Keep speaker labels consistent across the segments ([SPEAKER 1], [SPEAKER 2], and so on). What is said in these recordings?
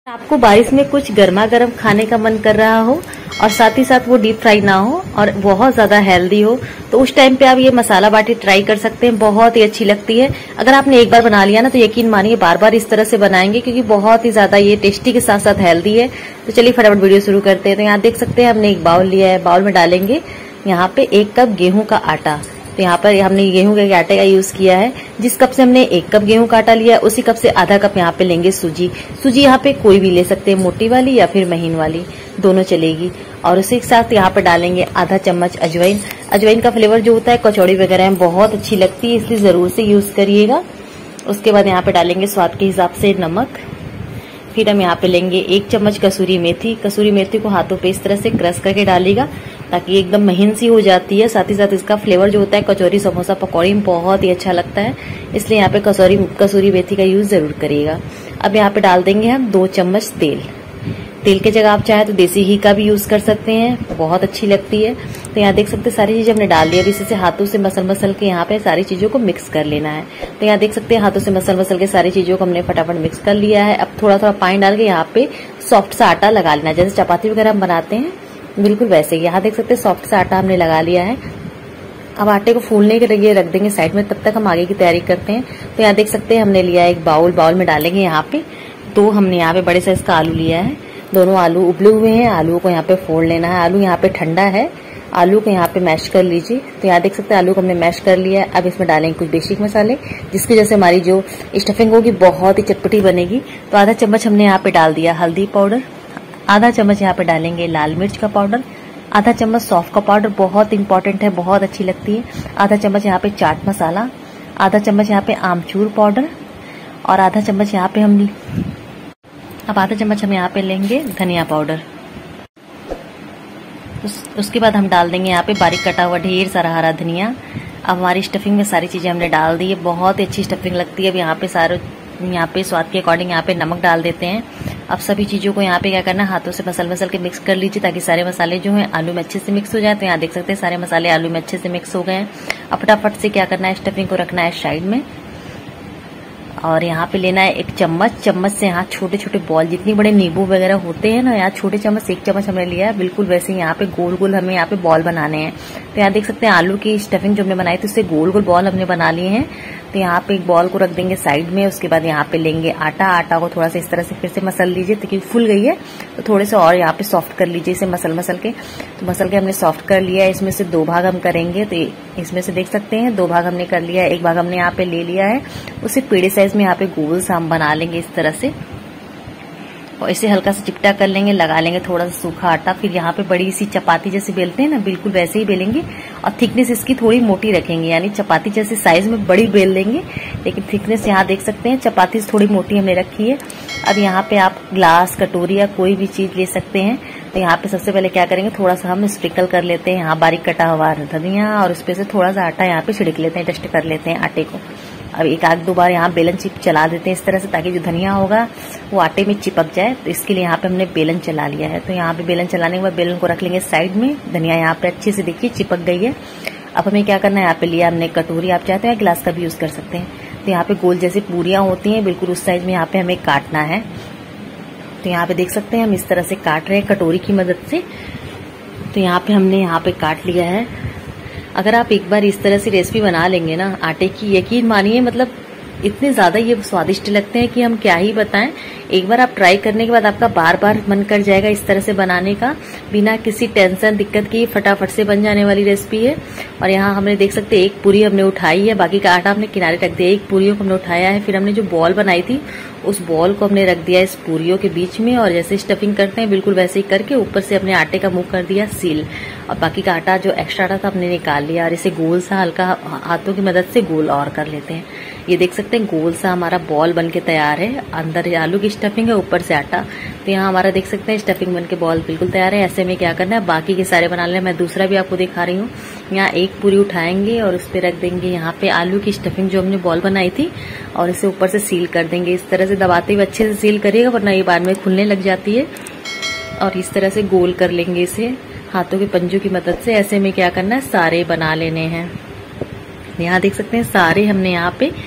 [SPEAKER 1] आपको बारिश में कुछ गर्मा गर्म खाने का मन कर रहा हो और साथ ही साथ वो डीप फ्राई ना हो और बहुत ज्यादा हेल्दी हो, तो उस टाइम पे आप ये मसाला बाटी ट्राई कर सकते हैं। बहुत ही अच्छी लगती है। अगर आपने एक बार बना लिया ना तो यकीन मानिए बार बार इस तरह से बनाएंगे, क्योंकि बहुत ही ज्यादा ये टेस्टी के साथ साथ हेल्दी है। तो चलिए फटाफट वीडियो शुरू करते हैं। तो यहाँ देख सकते हैं हमने एक बाउल लिया है। बाउल में डालेंगे यहाँ पे 1 कप गेहूं का आटा। तो यहाँ पर हमने गेहूं के आटे का यूज किया है। जिस कप से हमने 1 कप गेहूं का आटा लिया है उसी कप से आधा कप यहाँ पे लेंगे सूजी। सूजी यहाँ पे कोई भी ले सकते हैं, मोटी वाली या फिर महीन वाली, दोनों चलेगी। और उसी के साथ यहाँ पे डालेंगे आधा चम्मच अजवाइन। अजवाइन का फ्लेवर जो होता है कचौड़ी वगैरह में बहुत अच्छी लगती है, इसलिए जरूर से यूज करिएगा। उसके बाद यहाँ पे डालेंगे स्वाद के हिसाब से नमक। फिर हम यहाँ पे लेंगे 1 चम्मच कसूरी मेथी। कसूरी मेथी को हाथों पे इस तरह से क्रश करके डालिएगा ताकि एकदम महीन सी हो जाती है। साथ ही साथ इसका फ्लेवर जो होता है कचौरी, समोसा, पकौड़ी में बहुत ही अच्छा लगता है, इसलिए यहाँ पे कसूरी मेथी का यूज जरूर करिएगा। अब यहाँ पे डाल देंगे हम 2 चम्मच तेल। तेल की जगह आप चाहे तो देसी घी का भी यूज कर सकते हैं, बहुत अच्छी लगती है। तो यहाँ देख सकते हैं सारी चीजें हमने डाल दी। अब इसी से हाथों से मसल के यहाँ पे सारी चीजों को मिक्स कर लेना है। तो यहाँ देख सकते हैं हाथों से मसल के सारी चीजों को हमने फटाफट मिक्स कर लिया है। अब थोड़ा थोड़ा पानी डाल के यहाँ पे सॉफ्ट सा आटा लगा लेना है, जैसे चपाती वगैरह हम बनाते हैं बिल्कुल वैसे ही। यहाँ देख सकते हैं सॉफ्ट सा आटा हमने लगा लिया है। अब आटे को फूलने के लिए रख देंगे साइड में, तब तक हम आगे की तैयारी करते हैं। तो यहाँ देख सकते हैं हमने लिया एक बाउल। बाउल में डालेंगे यहाँ पे 2 हमने यहाँ पे बड़े साइज का आलू लिया है। दोनों आलू उबले हुए हैं। आलू को यहाँ पे फोड़ लेना है। आलू यहाँ पे ठंडा है, आलू को यहाँ पे मैश कर लीजिए। तो यहाँ देख सकते हैं आलू को हमने मैश कर लिया है। अब इसमें डालेंगे कुछ बेसिक मसाले, जिसकी वजह से हमारी जो स्टफिंग होगी बहुत ही चटपटी बनेगी। तो आधा चम्मच हमने यहाँ पे डाल दिया हल्दी पाउडर, आधा चम्मच यहाँ पे डालेंगे लाल मिर्च का पाउडर, आधा चम्मच सौंफ का पाउडर, बहुत इंपॉर्टेंट है, बहुत अच्छी लगती है, आधा चम्मच यहाँ पे चाट मसाला, आधा चम्मच यहाँ पे आमचूर पाउडर और आधा चम्मच यहाँ पे आधा चम्मच हम यहाँ पे लेंगे धनिया पाउडर। उसके बाद हम डाल देंगे यहाँ पे बारीक कटा हुआ ढेर सारा हरा धनिया। अब हमारी स्टफिंग में सारी चीजें हमने डाल दी है, बहुत ही अच्छी स्टफिंग लगती है। अब यहाँ पे स्वाद के अकॉर्डिंग यहाँ पे नमक डाल देते हैं। अब सभी चीजों को यहाँ पे क्या करना है, हाथों से मसल के मिक्स कर लीजिए ताकि सारे मसाले जो हैं आलू में अच्छे से मिक्स हो जाए। तो यहाँ देख सकते हैं सारे मसाले आलू में अच्छे से मिक्स हो गए हैं। अब फटाफट से क्या करना है, स्टफिंग को रखना है साइड में और यहाँ पे लेना है 1 चम्मच से यहाँ छोटे छोटे बॉल, जितनी बड़े नींबू वगैरह होते हैं ना, यहाँ छोटे चम्मच 1 चम्मच हमने लिया है, बिल्कुल वैसे यहाँ पे गोल गोल हमें यहाँ पे बॉल बनाने हैं। तो यहाँ देख सकते हैं आलू की स्टफिंग जो हमने बनाई थी उससे गोल गोल बॉल हमने बना लिए हैं। तो यहाँ पे एक बॉल को रख देंगे साइड में। उसके बाद यहाँ पे लेंगे आटा को थोड़ा सा इस तरह से फिर से मसल लीजिए, क्योंकि फूल गई है तो थोड़े से और यहाँ पे सॉफ्ट कर लीजिए इसे मसल के। तो मसल के हमने सॉफ्ट कर लिया है। इसमें से 2 भाग हम करेंगे। तो इसमें से देख सकते हैं 2 भाग हमने कर लिया है। 1 भाग हमने यहाँ पे ले लिया है, उसे पेड़े साइज में यहाँ पे गोल सा हम बना लेंगे इस तरह से और इसे हल्का सा चिपटा कर लेंगे। लगा लेंगे थोड़ा सा सूखा आटा। फिर यहाँ पे बड़ी सी चपाती जैसे बेलते हैं ना, बिल्कुल वैसे ही बेलेंगे और थिकनेस इसकी थोड़ी मोटी रखेंगे, यानी चपाती जैसे साइज में बड़ी बेल देंगे, लेकिन थिकनेस यहाँ देख सकते हैं चपाती से थोड़ी मोटी हमने रखी है। अब यहाँ पे आप ग्लास, कटोरी या कोई भी चीज ले सकते हैं। तो यहाँ पे सबसे पहले क्या करेंगे, थोड़ा सा हम स्प्रिंकल कर लेते हैं यहाँ बारीक कटा हुआ धनिया और उस पे से थोड़ा सा आटा यहाँ पे छिड़क लेते हैं, डस्ट कर लेते हैं आटे को। अब 1-2 बार यहाँ बेलन चला देते हैं इस तरह से, ताकि जो धनिया होगा वो आटे में चिपक जाए। तो इसके लिए यहाँ पे हमने बेलन चला लिया है। तो यहाँ पे बेलन चलाने के बाद बेलन को रख लेंगे साइड में। धनिया यहाँ पे अच्छे से देखिए चिपक गई है। अब हमें क्या करना है, यहाँ पे लिया हमने कटोरी, आप चाहते हैं गिलास का भी यूज कर सकते हैं। तो यहाँ पे गोल जैसी पूरियां होती हैं, बिल्कुल उस साइज में यहाँ पे हमें काटना है। तो यहाँ पे देख सकते हैं हम इस तरह से काट रहे हैं कटोरी की मदद से। तो यहाँ पे हमने यहाँ पे काट लिया है। अगर आप एक बार इस तरह से रेसिपी बना लेंगे ना आटे की, यकीन मानिए मतलब इतने ज्यादा ये स्वादिष्ट लगते हैं कि हम क्या ही बताएं। एक बार आप ट्राई करने के बाद आपका बार बार मन कर जाएगा इस तरह से बनाने का, बिना किसी टेंशन दिक्कत की फटाफट से बन जाने वाली रेसिपी है। और यहाँ हमने देख सकते हैं 1 पूरी हमने उठाई है, बाकी का आटा हमने किनारे रख दिया। 1 पूरियों को हमने उठाया है। फिर हमने जो बॉल बनाई थी उस बॉल को हमने रख दिया इस पूरियों के बीच में और जैसे स्टफिंग करते हैं बिल्कुल वैसे ही करके ऊपर से अपने आटे का मुंह कर दिया सील। और बाकी का आटा जो एक्स्ट्रा आटा था हमने निकाल लिया और इसे गोल सा हल्का हाथों की मदद से गोल और कर लेते हैं। ये देख सकते हैं गोल सा हमारा बॉल बनके तैयार है। अंदर आलू की स्टफिंग है, ऊपर से आटा। तो यहाँ हमारा देख सकते हैं स्टफिंग बनके बॉल बिल्कुल तैयार है। ऐसे में क्या करना है, बाकी के सारे बना लेना। मैं दूसरा भी आपको दिखा रही हूँ। यहाँ 1 पूरी उठाएंगे और उस पर रख देंगे यहाँ पे आलू की स्टफिंग जो हमने बॉल बनाई थी और इसे ऊपर से सील कर देंगे। इस तरह से दबाते हुए अच्छे से सील करिएगा, वरना ये बाद में खुलने लग जाती है। और इस तरह से गोल कर लेंगे इसे हाथों के पंजों की मदद से। ऐसे में क्या करना है, सारे बना लेने हैं। यहाँ देख सकते हैं सारे हमने यहाँ पे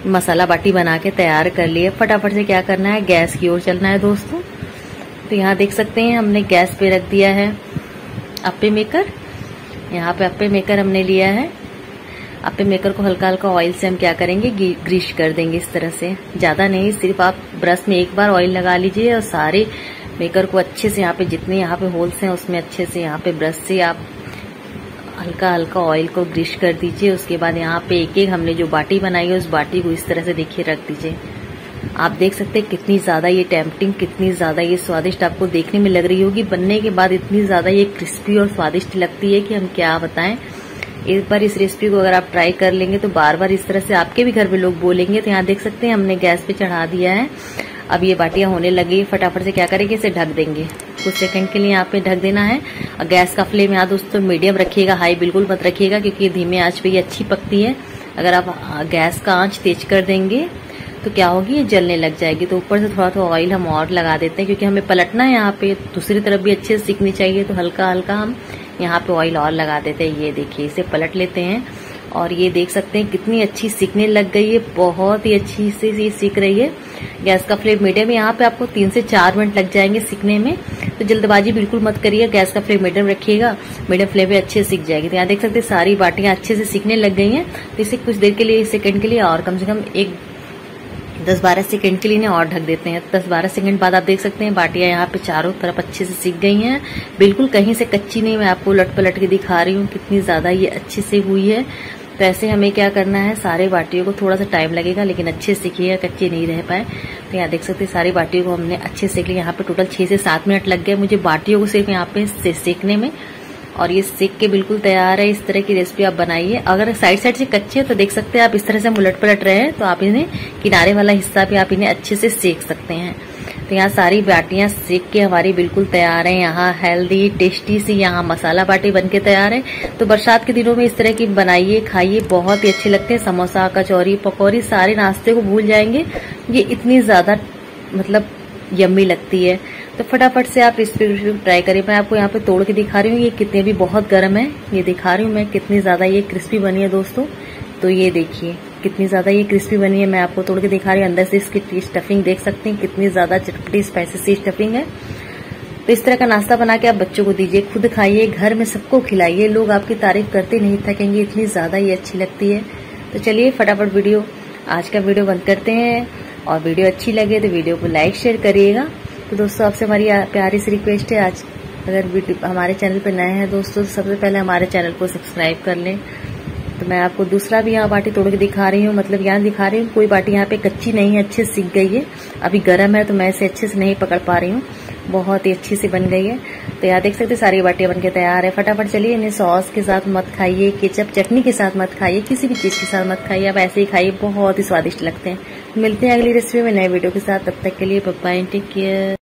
[SPEAKER 1] मसाला बाटी बना के तैयार कर लिए। फटाफट से क्या करना है, गैस की ओर चलना है दोस्तों। तो यहाँ देख सकते हैं हमने गैस पे रख दिया है अप्पे मेकर। यहाँ पे अप्पे मेकर हमने लिया है। अप्पे मेकर को हल्का हल्का ऑयल से हम क्या करेंगे, ग्रीस कर देंगे इस तरह से। ज्यादा नहीं, सिर्फ आप ब्रश में एक बार ऑयल लगा लीजिए और सारे मेकर को अच्छे से यहाँ पे जितने यहाँ पे होल्स हैं उसमें अच्छे से यहाँ पे ब्रश से आप हल्का हल्का ऑयल को ग्रीस कर दीजिए। उसके बाद यहाँ पे एक एक हमने जो बाटी बनाई है उस बाटी को इस तरह से देखिए रख दीजिए। आप देख सकते हैं कितनी ज्यादा ये टेम्पटिंग, कितनी ज्यादा ये स्वादिष्ट आपको देखने में लग रही होगी। बनने के बाद इतनी ज्यादा ये क्रिस्पी और स्वादिष्ट लगती है कि हम क्या बताएं। एक बार इस रेसिपी को अगर आप ट्राई कर लेंगे तो बार बार इस तरह से आपके भी घर में लोग बोलेंगे। तो यहाँ देख सकते हैं हमने गैस पे चढ़ा दिया है। अब ये बाटियां होने लगी। फटाफट से क्या करेंगे, इसे ढक देंगे। कुछ सेकंड के लिए यहाँ पे ढक देना है। और गैस का फ्लेम यहाँ दोस्तों मीडियम रखिएगा, हाई बिल्कुल मत रखिएगा, क्योंकि धीमे आंच पे ये अच्छी पकती है। अगर आप गैस का आंच तेज कर देंगे तो क्या होगी, ये जलने लग जाएगी। तो ऊपर से थोड़ा थोड़ा ऑयल हम और लगा देते हैं, क्योंकि हमें पलटना है यहाँ पे, दूसरी तरफ भी अच्छे से सिकनी चाहिए। तो हल्का हल्का हम यहाँ पे ऑयल और लगा देते हैं। ये देखिए, इसे पलट लेते हैं और ये देख सकते हैं कितनी अच्छी सिकने लग गई है। बहुत ही अच्छी से ये सिक रही है। गैस का फ्लेम मीडियम है। यहाँ पे आपको 3 से 4 मिनट लग जाएंगे सिकने में। तो जल्दबाजी बिल्कुल मत करिए, गैस का फ्लेम मीडियम रखिएगा। मीडियम फ्लेम पे अच्छे से सिक जाएगी। तो यहाँ देख सकते हैं सारी बाटियां अच्छे से सिकने लग गई हैं। तो इसे कुछ देर के लिए, सेकंड के लिए और कम से कम 10-12 सेकंड के लिए इन्हें और ढक देते हैं। 10-12 सेकंड बाद आप देख सकते हैं बाटियां यहाँ पे चारों तरफ अच्छे से सिक गई हैं। बिल्कुल कहीं से कच्ची नहीं। मैं आपको उलट पलट के दिखा रही हूँ कितनी ज्यादा ये अच्छे से हुई है। तो ऐसे हमें क्या करना है, सारे बाटियों को थोड़ा सा टाइम लगेगा लेकिन अच्छे से सीखिएगा, कच्चे नहीं रह पाए। तो यहाँ देख सकते हैं सारी बाटियों को हमने अच्छे से सेक लिया। यहाँ पे टोटल 6 से 7 मिनट लग गए मुझे बाटियों को सिर्फ यहाँ पे सेकने में। और ये सेक के बिल्कुल तैयार है। इस तरह की रेसिपी आप बनाइए। अगर साइड साइड से कच्चे है तो देख सकते हैं आप इस तरह से हम उलट पलट रहे हैं तो आप इन्हें किनारे वाला हिस्सा भी आप इन्हें अच्छे से सेक सकते हैं। तो यहाँ सारी बाटियां सेक के हमारी बिल्कुल तैयार है। यहाँ हेल्दी टेस्टी सी यहाँ मसाला बाटी बनके तैयार है। तो बरसात के दिनों में इस तरह की बनाइए, खाइए, बहुत ही अच्छे लगते हैं। समोसा, कचौरी, पकौड़ी, सारे नाश्ते को भूल जाएंगे। ये इतनी ज्यादा मतलब यम्मी लगती है। तो फटाफट से आप इस रेसिपी को ट्राई करिए। मैं आपको यहाँ पे तोड़ के दिखा रही हूँ, ये कितने भी बहुत गर्म है। ये दिखा रही हूँ मैं कितनी ज्यादा ये क्रिस्पी बनी है दोस्तों। तो ये देखिए कितनी ज्यादा ये क्रिस्पी बनी है। मैं आपको तोड़ के दिखा रही हूँ। अंदर से इसकी स्टफिंग देख सकते हैं कितनी ज्यादा चटपटी स्पाइसी सी स्टफिंग है। तो इस तरह का नाश्ता बना के आप बच्चों को दीजिए, खुद खाइए, घर में सबको खिलाइए। लोग आपकी तारीफ करते नहीं थकेंगे, इतनी ज्यादा ये अच्छी लगती है। तो चलिए फटाफट आज का वीडियो बंद करते हैं। और वीडियो अच्छी लगे तो वीडियो को लाइक शेयर करिएगा। तो दोस्तों आपसे हमारी प्यारी सी रिक्वेस्ट है, आज अगर हमारे चैनल पर नए हैं दोस्तों तो सबसे पहले हमारे चैनल को सब्सक्राइब कर लें। तो मैं आपको दूसरा भी यहाँ बाटी तोड़ के दिखा रही हूँ, मतलब यहाँ दिखा रही हूँ। कोई बाटी यहाँ पे कच्ची नहीं है, अच्छे से सिक गई है। अभी गर्म है तो मैं इसे अच्छे से नहीं पकड़ पा रही हूँ। बहुत ही अच्छी सी बन गई है। तो यहाँ देख सकते सारी बाटियां बनके तैयार है। फटाफट चलिए इन्हें सॉस के साथ मत खाइए, केचप चटनी के साथ मत खाइए, किसी भी चीज के साथ मत खाइए, आप ऐसे ही खाइए, बहुत ही स्वादिष्ट लगते हैं। मिलते हैं अगली रेसिपी में नए वीडियो के साथ। तब तक के लिए बाय बाय, टेक केयर।